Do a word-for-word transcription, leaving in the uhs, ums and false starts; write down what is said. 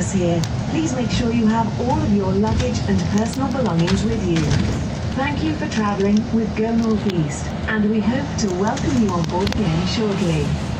us here, please make sure you have all of your luggage and personal belongings with you. Thank you for traveling with Go Northeast, and we hope to welcome you on board again shortly.